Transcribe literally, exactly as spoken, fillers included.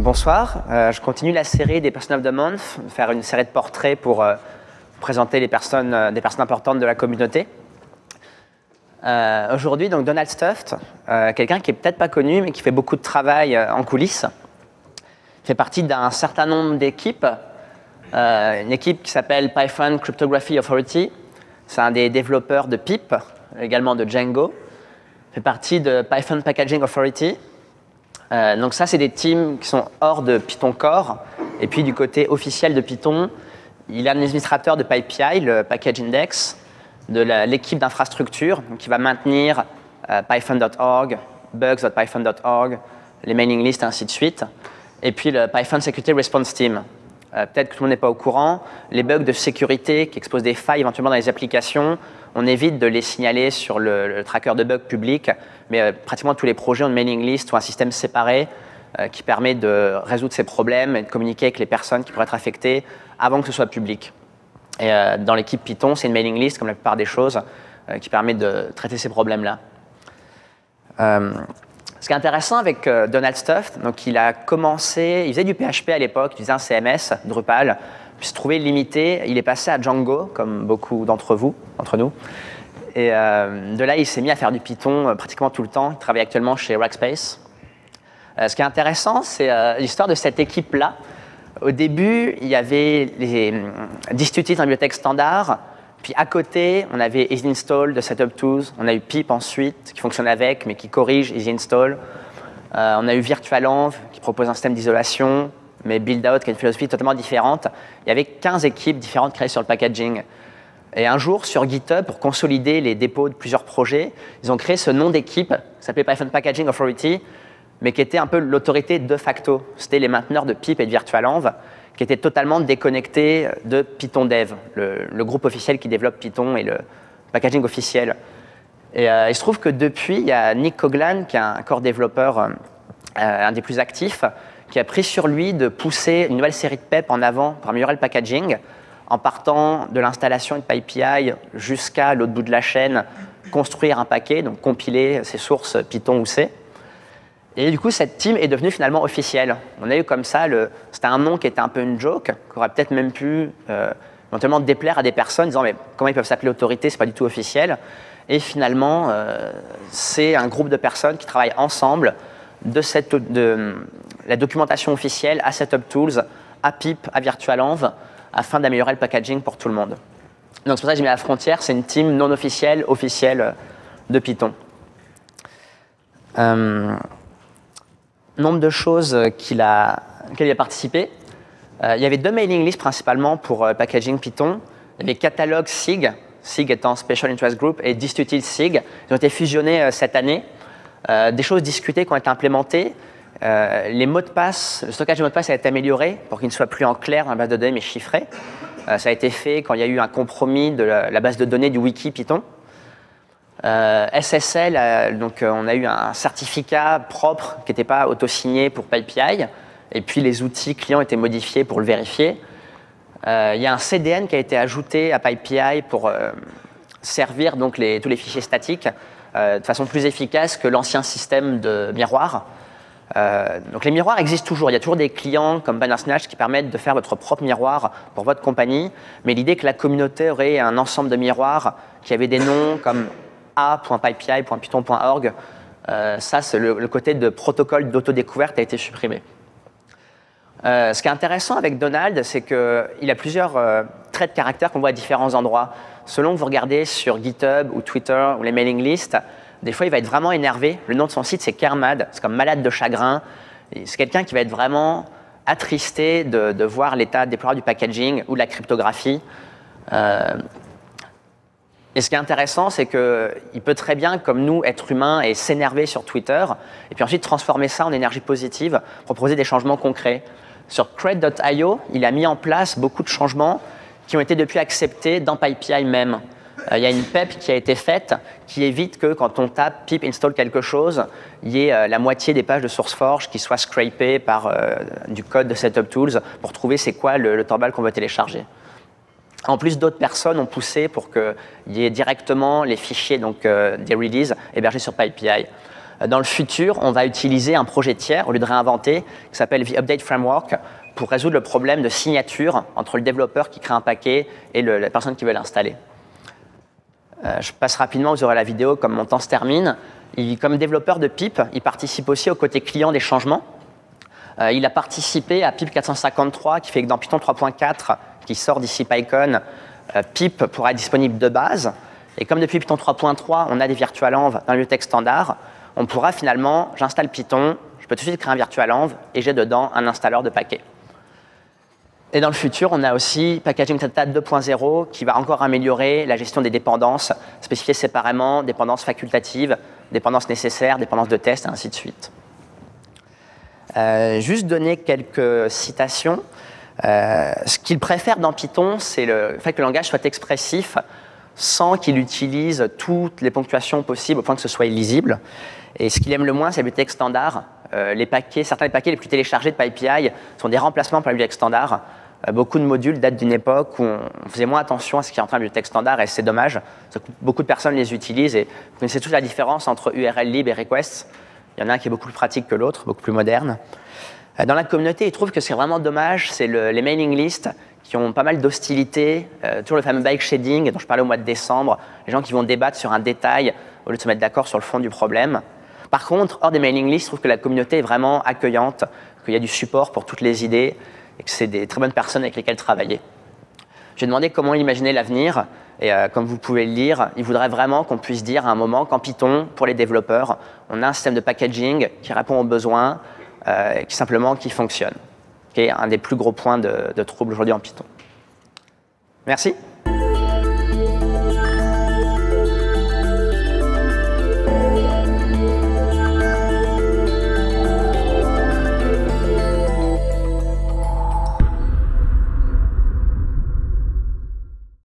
bonsoir, euh, je continue la série des Person of the Month, faire une série de portraits pour euh, présenter les personnes, euh, des personnes importantes de la communauté. Euh, Aujourd'hui, donc Donald Stufft, euh, quelqu'un qui est peut-être pas connu, mais qui fait beaucoup de travail euh, en coulisses, fait partie d'un certain nombre d'équipes, euh, une équipe qui s'appelle Python Cryptography Authority, c'est un des développeurs de Pip, également de Django, fait partie de Python Packaging Authority. Euh, donc ça, c'est des teams qui sont hors de Python Core. Et puis du côté officiel de Python, il est administrateur de PyPI, le Package Index, de l'équipe d'infrastructure qui va maintenir euh, python point org, bugs point python point org, les mailing lists, et ainsi de suite. Et puis le Python Security Response Team. Euh, Peut-être que tout le monde n'est pas au courant, les bugs de sécurité qui exposent des failles éventuellement dans les applications, on évite de les signaler sur le, le tracker de bugs public, mais euh, pratiquement tous les projets ont une mailing list ou un système séparé euh, qui permet de résoudre ces problèmes et de communiquer avec les personnes qui pourraient être affectées avant que ce soit public. Et euh, dans l'équipe Python, c'est une mailing list, comme la plupart des choses, euh, qui permet de traiter ces problèmes-là. Euh, ce qui est intéressant avec euh, Donald Stufft, donc il a commencé, il faisait du P H P à l'époque, il faisait un C M S, Drupal, puis se trouvait limité, il est passé à Django, comme beaucoup d'entre vous, entre nous. Et euh, de là, il s'est mis à faire du Python euh, pratiquement tout le temps. Il travaille actuellement chez Rackspace. Euh, ce qui est intéressant, c'est euh, l'histoire de cette équipe-là. Au début, il y avait les euh, distributifs en bibliothèque standard. Puis à côté, on avait EasyInstall de Setup Tools. On a eu Pip ensuite, qui fonctionne avec, mais qui corrige EasyInstall. Euh, on a eu Virtualenv, qui propose un système d'isolation, mais Build-Out, qui a une philosophie totalement différente. Il y avait quinze équipes différentes créées sur le packaging. Et un jour, sur GitHub, pour consolider les dépôts de plusieurs projets, ils ont créé ce nom d'équipe, qui s'appelait Python Packaging Authority, mais qui était un peu l'autorité de facto. C'était les mainteneurs de Pip et de Virtualenv, qui étaient totalement déconnectés de Python Dev, le, le groupe officiel qui développe Python et le packaging officiel. Et euh, il se trouve que depuis, il y a Nick Coglan, qui est un core développeur, euh, un des plus actifs, qui a pris sur lui de pousser une nouvelle série de P E P en avant pour améliorer le packaging, en partant de l'installation de PyPI jusqu'à l'autre bout de la chaîne, construire un paquet, donc compiler ses sources Python ou C. Et du coup, cette team est devenue finalement officielle. On a eu comme ça, c'était un nom qui était un peu une joke, qui aurait peut-être même pu euh, éventuellement déplaire à des personnes, disant mais comment ils peuvent s'appeler autorité, c'est pas du tout officiel. Et finalement, euh, c'est un groupe de personnes qui travaillent ensemble de, cette, de la documentation officielle à Setup Tools, à Pip, à Virtualenv, afin d'améliorer le packaging pour tout le monde. Donc c'est pour ça que j'ai mis à la frontière, c'est une team non officielle, officielle de Python. Euh, nombre de choses qu'il a, auxquelles il a participé. Euh, il y avait deux mailing lists principalement pour euh, packaging Python. Il y avait Catalog SIG, SIG étant Special Interest Group, et Distributed SIG. Ils ont été fusionnés euh, cette année. Euh, des choses discutées qui ont été implémentées. Euh, les mots de passe, le stockage des mots de passe a été amélioré pour qu'il ne soit plus en clair dans la base de données mais chiffré. Euh, ça a été fait quand il y a eu un compromis de la, la base de données du wiki Python. Euh, S S L, euh, donc euh, on a eu un certificat propre qui n'était pas auto-signé pour PyPI, et puis les outils clients étaient modifiés pour le vérifier. Euh, il y a un C D N qui a été ajouté à PyPI pour euh, servir donc les, tous les fichiers statiques euh, de façon plus efficace que l'ancien système de miroir. Euh, donc les miroirs existent toujours. Il y a toujours des clients comme Bandersnatch qui permettent de faire votre propre miroir pour votre compagnie. Mais l'idée que la communauté aurait un ensemble de miroirs qui avaient des noms comme a point pypi point python point org, euh, ça, c'est le, le côté de protocole d'autodécouverte a été supprimé. Euh, ce qui est intéressant avec Donald, c'est qu'il a plusieurs euh, traits de caractère qu'on voit à différents endroits. Selon que vous regardez sur GitHub ou Twitter ou les mailing lists, des fois, il va être vraiment énervé. Le nom de son site, c'est Kermad. C'est comme malade de chagrin. C'est quelqu'un qui va être vraiment attristé de, de voir l'état déplorable du packaging ou de la cryptographie. Euh, et ce qui est intéressant, c'est qu'il peut très bien, comme nous, être humain et s'énerver sur Twitter, et puis ensuite transformer ça en énergie positive, proposer des changements concrets. Sur Cred point i o, il a mis en place beaucoup de changements qui ont été depuis acceptés dans PyPI même. Il y a une P E P qui a été faite qui évite que quand on tape pip install quelque chose, il y ait la moitié des pages de SourceForge qui soient scrapées par euh, du code de Setup Tools pour trouver c'est quoi le, le torbal qu'on veut télécharger. En plus, d'autres personnes ont poussé pour qu'il y ait directement les fichiers donc, euh, des releases hébergés sur PyPI. Dans le futur, on va utiliser un projet tiers, au lieu de réinventer, qui s'appelle The Update Framework, pour résoudre le problème de signature entre le développeur qui crée un paquet et le, la personne qui veut l'installer. Euh, je passe rapidement, vous aurez la vidéo, comme mon temps se termine. Il, comme développeur de Pip, il participe aussi au côté client des changements. Euh, il a participé à Pip quatre cent cinquante-trois, qui fait que dans Python trois point quatre, qui sort d'ici PyCon, euh, Pip pourra être disponible de base. Et comme depuis Python trois point trois, on a des virtualenv dans le bibliothèque standard, on pourra finalement, j'installe Python, je peux tout de suite créer un virtualenv et j'ai dedans un installeur de paquets. Et dans le futur, on a aussi Packaging Data deux point zéro qui va encore améliorer la gestion des dépendances, spécifier séparément dépendances facultatives, dépendances nécessaires, dépendances de test, et ainsi de suite. Euh, juste donner quelques citations. Euh, ce qu'il préfère dans Python, c'est le fait que le langage soit expressif sans qu'il utilise toutes les ponctuations possibles au point que ce soit illisible. Et ce qu'il aime le moins, c'est la bibliothèque standard. Euh, les paquets, certains des paquets les plus téléchargés de PyPI sont des remplacements pour la bibliothèque standard. Euh, beaucoup de modules datent d'une époque où on faisait moins attention à ce qui rentrait dans la bibliothèque standard et c'est dommage. Beaucoup de personnes les utilisent et vous connaissez tous la différence entre U R L lib et requests. Il y en a un qui est beaucoup plus pratique que l'autre, beaucoup plus moderne. Dans la communauté, ils trouvent que c'est vraiment dommage, c'est le, les mailing lists qui ont pas mal d'hostilité, euh, toujours le fameux bike shading dont je parlais au mois de décembre, les gens qui vont débattre sur un détail au lieu de se mettre d'accord sur le fond du problème. Par contre, hors des mailing lists, je trouve que la communauté est vraiment accueillante, qu'il y a du support pour toutes les idées et que c'est des très bonnes personnes avec lesquelles travailler. J'ai demandé comment imaginer l'avenir et euh, comme vous pouvez le lire, il voudrait vraiment qu'on puisse dire à un moment qu'en Python, pour les développeurs, on a un système de packaging qui répond aux besoins, euh, qui simplement qui fonctionne, qui est un des plus gros points de, de trouble aujourd'hui en Python. Merci.